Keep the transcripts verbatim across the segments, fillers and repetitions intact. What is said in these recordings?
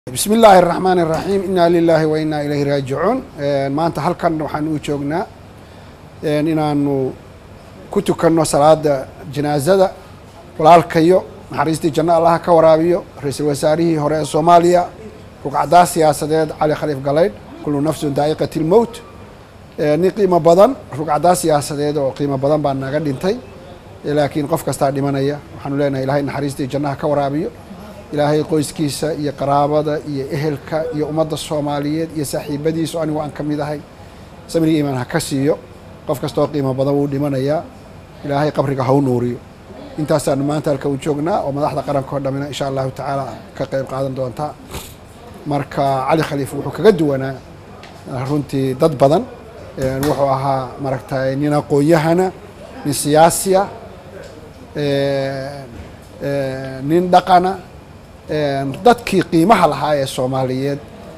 بسم الله الرحمن الرحيم إنا لله وإنا إليه راجعون ما أنت هل كان وحنو جوجنا إن أنو كتو كنو صلاة جنازة ولا الكيو حريستي جنة الله كورابيو رئيس الوزراء هراء الصومالية وقعدة سياسة علي خليفة قليل كل نفس ذائقة الموت نقيمة بدن وقعدة سياسة وقيمة بدن بأننا قد انتهي لكن قف كستعد منايا وحنو لنا إلهي حريستي جنة كورابيو إلهي قويس كيسا إيا قرابة إيا إهلكا إيا أمد الصوماليات إيا ساحيبادي سواني وان كميدهاي سمري إيمان هكاسيو قف كستو قيمة بدو ديمانيا إلهي قبرك هاو نوريو intaasaan maanta halka u joognaa oo madaxda qaranka oo dhamina insha Allah ta'ala ka qayb qaadan doonta marka Ali Khalifa wuxuu kaga duwanaa runtii dad badan wuxuu ahaa maragtay nin aqoonyahana nin siyaasiya ee nin dhaqana dadkii qiimaha lahaa ee Soomaaliyeed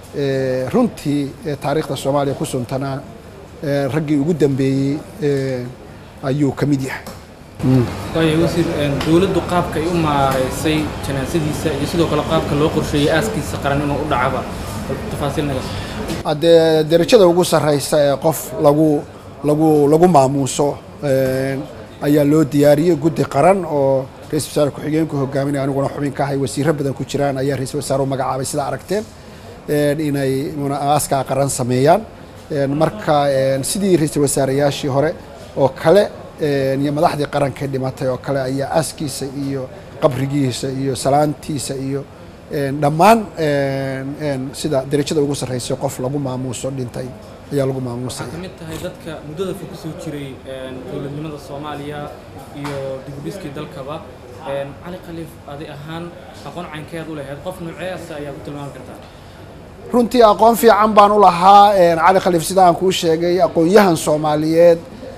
runtii taariikhda Soomaaliya ku suntanaa raggii ugu dambeeyay ayuu kamid yahay طيب وسير دولة قابك يوم سي جنازتي سي يسدو كلا قابك لو قرشي أسكي سقرن إنه أدعى تفاصيل نجس. هذا درجة لوجو سرّيس قف لوجو لوجو لوجو معموسه أيه لو دياري جود قرن أو رئيس وزراء كحجين كه جامعين أنا قلنا حبين كهاي وزير بدن كشران أيه رئيس وزراء مجا بس لا أركتين إني من أسكا قرن سميان مركا سيدي رئيس وزراء ياشي هره أو كله niyo madaxdii qaranka dhimatay oo kale ayaa askiisa iyo qabrigiisa iyo salaantiisa iyo dhammaan sida darajada ugu sarreeyay qof lagu maamuuso dhintay ayaa lagu maamuusay kamid tahay dadka mudada fog soo jiray dowladnimada Soomaaliya iyo dibbiski dalkaba Ali Khalifa adi ahaan aqoon caynkeed u lahayd qof nuucees ayaa ku tilmaami kartaa runtii aqoon fiican baan u lahaa Ali Khalifa sida aan ku sheegay aqoonyahan Soomaaliyeed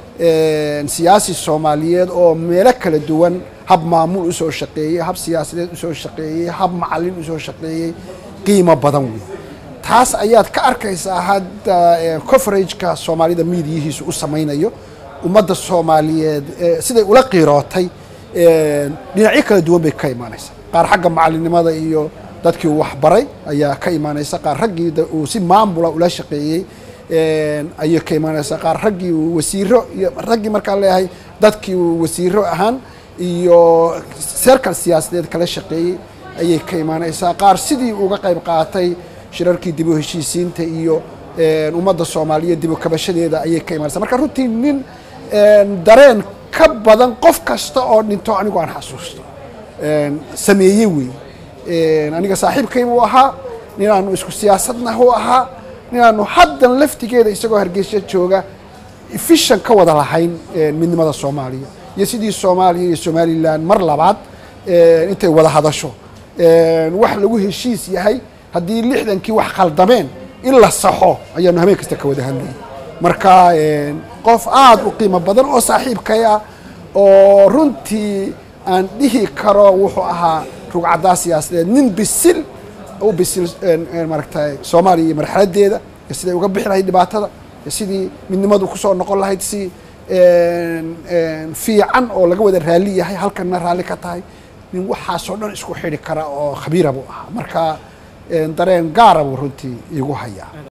siyaasi Soomaaliyeed oo meelo kala duwan hab maamul u soo shaqeeyay hab siyaasadeed u soo shaqeeyay hab macallin u soo shaqeeyay qiimo badan weey taas ayaad ka arkaysaa hadda coverage-ka Soomaalida meediyihiisu u samaynayo ummadda Soomaaliyeed siday ula qiirootay dhinacyo kala duwan bay ka imaanaysaa qaar xagga macallinimada iyo dadkii wax baray ayaa ka imaanaysa qaar raggii uu si maamula ula shaqeeyay ayay ka imaanaysaa qaar raggii wasiiro iyo raggii markaa leeyahay dadkii wasiiro ahaan iyo circle siyaasadeed kala shaqeeyay ayay ka imaanaysaa qaar sidii uga qayb qaatay shirarkii dib u heshiisiinta iyo ummadda Soomaaliyeed dib u kabashadeeda ayay ka imaanaysaa marka runtii nin dareen ka badan qof kasta oo dhinto anigu aan xasuusto sameeyay weey aniga saaxiibkay uu ahaa nin aan isku siyaasadna uu ahaa ninaanu haddan laftigeeda isagoo Hargeysa jooga efficient ka wada lahayn midnimada Soomaaliya iyo sidii Soomaaliya iyo Somaliland mar labaad intay wada hadasho wax lagu heshiis yahay hadii lixdankii wax khaldameen in la saxo ayaanu habeen kasta ka wada hadlay marka qof aad u qiimo badan oo saaxiibkay ah oo runtii aan dhihi karo wuxuu ahaa rugcada siyaasadeed nin bisil oo bisil maragtay Soomaaliya marxaladeeda sidii uga bixi lahayd dhibaatada sidii midnimadu ku soo noqon lahayd si fiican oo laga wada raali yahay halkana raali ka tahay nin waxa soo dhan isku xiri kara oo khabiir ah marka dareen gaar ah runtii igu haya